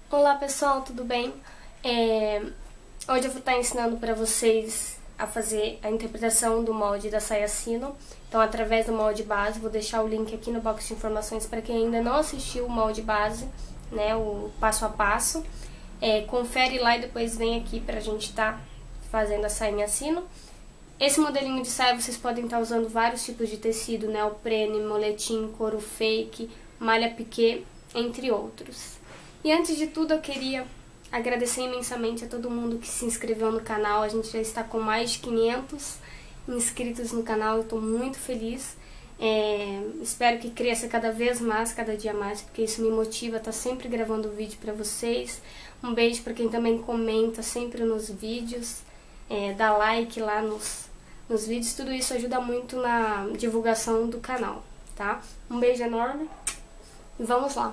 Olá pessoal, tudo bem? Hoje eu vou estar ensinando para vocês a fazer a interpretação do molde da saia sino. Então, através do molde base, vou deixar o link aqui no box de informações para quem ainda não assistiu o molde base, né, o passo a passo. Confere lá e depois vem aqui pra gente estar fazendo a sainha sino. Esse modelinho de saia vocês podem estar usando vários tipos de tecido, neoprene, moletim, couro fake, malha piquê, entre outros. E antes de tudo eu queria agradecer imensamente a todo mundo que se inscreveu no canal. A gente já está com mais de 500 inscritos no canal, eu estou muito feliz. Espero que cresça cada vez mais, cada dia mais, porque isso me motiva a estar sempre gravando vídeo para vocês. Um beijo para quem também comenta sempre nos vídeos, dá like lá nos vídeos, tudo isso ajuda muito na divulgação do canal, tá? Um beijo enorme e vamos lá!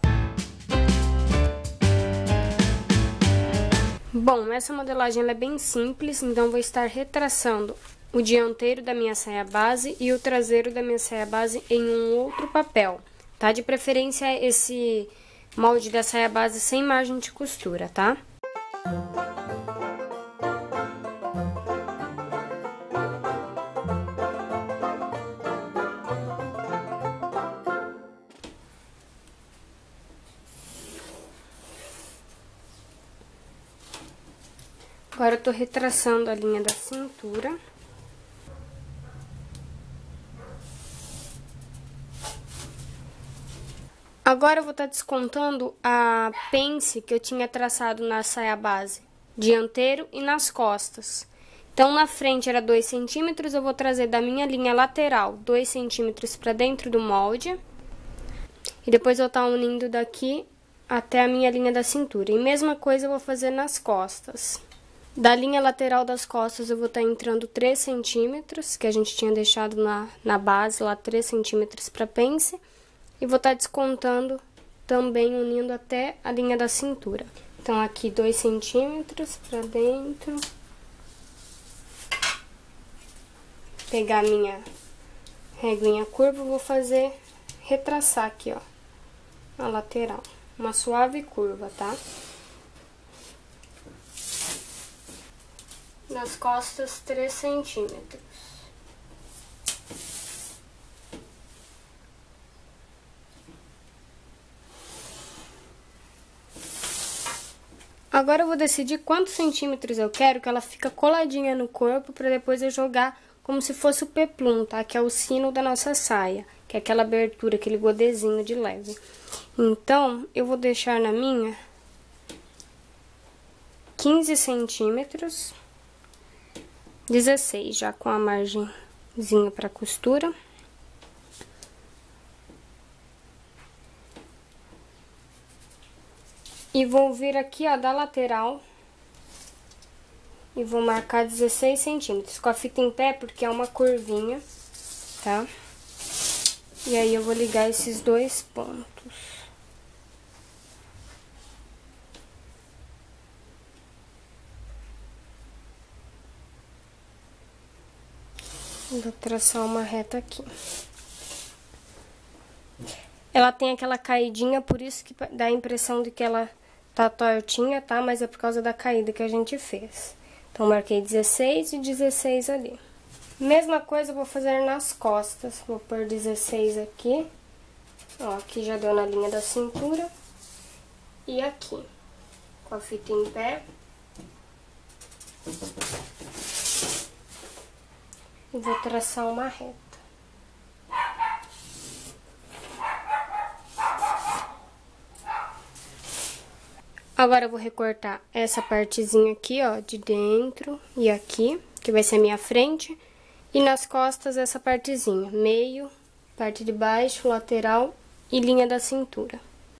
Bom, essa modelagem ela é bem simples, então vou estar retraçando o dianteiro da minha saia base e o traseiro da minha saia base em um outro papel, tá? De preferência esse molde da saia base sem margem de costura, tá? Agora eu tô retraçando a linha da cintura. Agora eu vou estar descontando a pence que eu tinha traçado na saia base dianteiro e nas costas. Então, na frente era 2 centímetros, eu vou trazer da minha linha lateral 2 centímetros para dentro do molde. E depois eu vou estar unindo daqui até a minha linha da cintura. E mesma coisa eu vou fazer nas costas. Da linha lateral das costas eu vou estar entrando 3 centímetros, que a gente tinha deixado na base lá 3 centímetros para pence. E vou estar descontando também, unindo até a linha da cintura. Então, aqui 2 centímetros para dentro. Pegar a minha reguinha curva, vou fazer, retraçar aqui, ó, a lateral. Uma suave curva, tá? Nas costas, 3 centímetros. Agora eu vou decidir quantos centímetros eu quero, que ela fica coladinha no corpo, para depois eu jogar como se fosse o peplum, tá? Que é o sino da nossa saia, que é aquela abertura, aquele godezinho de leve. Então, eu vou deixar na minha 15 centímetros, 16 já com a margenzinha para costura. E vou vir aqui, ó, da lateral e vou marcar 16 centímetros com a fita em pé, porque é uma curvinha, tá? E aí eu vou ligar esses 2 pontos. Vou traçar uma reta aqui. Ela tem aquela caidinha, por isso que dá a impressão de que ela tá tortinha, tá? Mas é por causa da caída que a gente fez. Então, marquei 16 e 16 ali. Mesma coisa eu vou fazer nas costas. Vou pôr 16 aqui. Ó, aqui já deu na linha da cintura. E aqui, com a fita em pé. E vou traçar uma reta. Agora eu vou recortar essa partezinha aqui, ó, de dentro e aqui, que vai ser a minha frente. E nas costas essa partezinha, meio, parte de baixo, lateral e linha da cintura.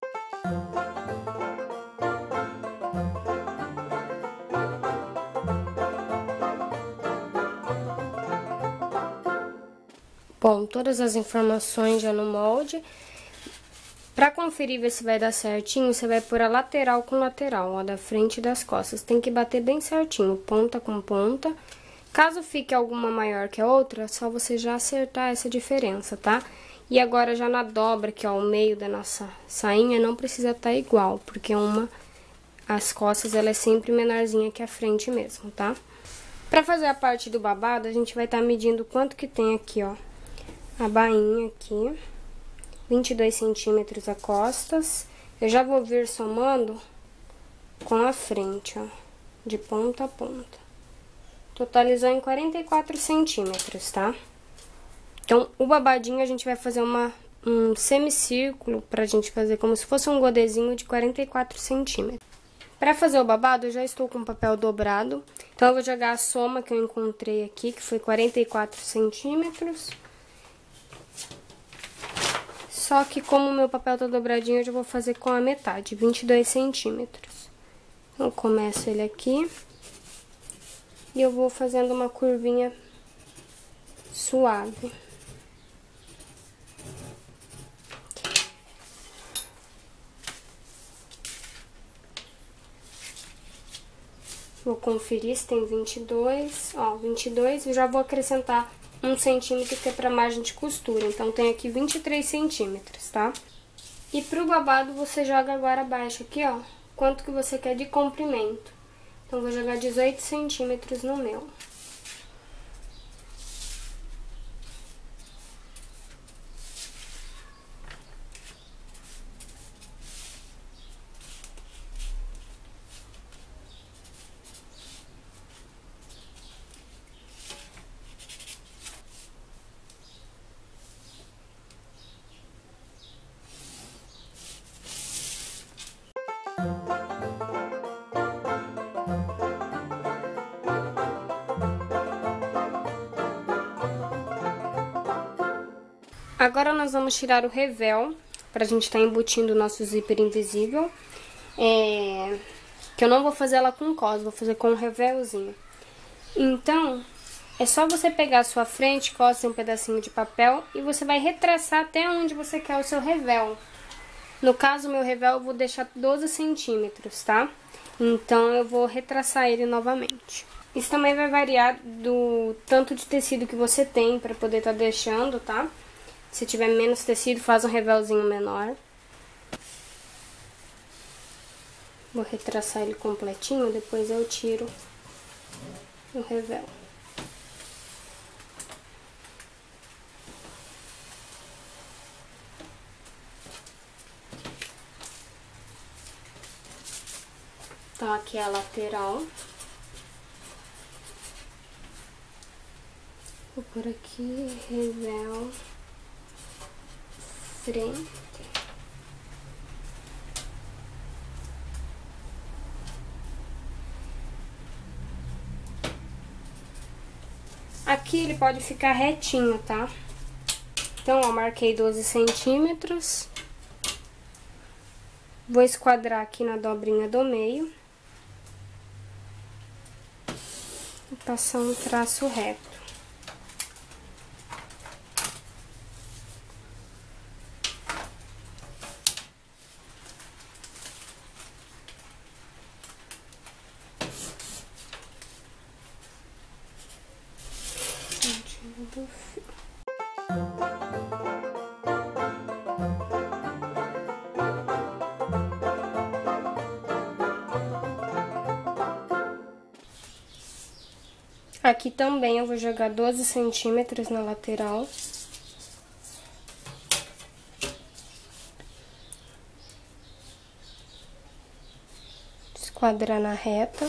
Bom, todas as informações já no molde. Pra conferir ver se vai dar certinho, você vai pôr a lateral com lateral, ó, da frente e das costas. Tem que bater bem certinho, ponta com ponta. Caso fique alguma maior que a outra, é só você já acertar essa diferença, tá? E agora já na dobra, aqui ó, o meio da nossa sainha não precisa estar igual, porque as costas ela é sempre menorzinha que a frente mesmo, tá? Pra fazer a parte do babado, a gente vai estar medindo quanto que tem aqui, ó, a bainha aqui, 22 centímetros a costas. Eu já vou vir somando com a frente, ó, de ponta a ponta. Totalizou em 44 centímetros, tá? Então, o babadinho a gente vai fazer um semicírculo pra gente fazer como se fosse um godezinho de 44 centímetros. Pra fazer o babado, eu já estou com o papel dobrado. Então, eu vou jogar a soma que eu encontrei aqui, que foi 44 centímetros. Só que como o meu papel tá dobradinho, eu já vou fazer com a metade, 22 centímetros. Então, eu começo ele aqui. E eu vou fazendo uma curvinha suave. Vou conferir se tem 22, ó, 22, eu já vou acrescentar 1 centímetro que é pra margem de costura, então tem aqui 23 centímetros, tá? E pro babado você joga agora abaixo aqui, ó, quanto que você quer de comprimento. Então, vou jogar 18 centímetros no meu. Agora nós vamos tirar o revel, pra gente estar embutindo o nosso zíper invisível. Que eu não vou fazer ela com cos, vou fazer com um revelzinho. Então, é só você pegar a sua frente, coça um pedacinho de papel e você vai retraçar até onde você quer o seu revel. No caso, o meu revel eu vou deixar 12 centímetros, tá? Então, eu vou retraçar ele novamente. Isso também vai variar do tanto de tecido que você tem pra poder estar deixando, tá? Se tiver menos tecido, faz um revelzinho menor. Vou retraçar ele completinho, depois eu tiro o revel. Então, aqui é a lateral. Vou por aqui, revel, frente. Aqui ele pode ficar retinho, tá? Então, ó, marquei 12 centímetros. Vou esquadrar aqui na dobrinha do meio. E passar um traço reto. Do fio. Aqui também eu vou jogar 12 centímetros na lateral. Esquadrar na reta.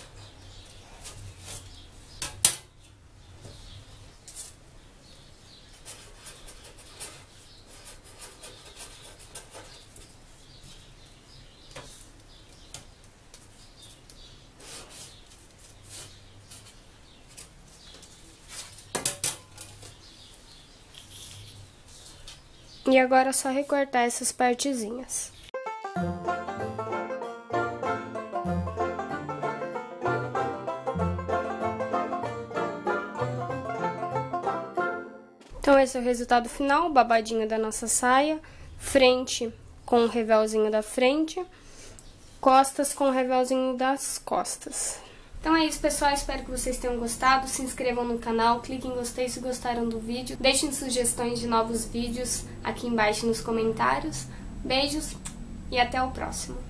E agora é só recortar essas partezinhas. Então, esse é o resultado final, o babadinho da nossa saia. Frente com o revelzinho da frente, costas com o revelzinho das costas. Então é isso, pessoal, espero que vocês tenham gostado, se inscrevam no canal, cliquem em gostei se gostaram do vídeo, deixem sugestões de novos vídeos aqui embaixo nos comentários. Beijos e até o próximo!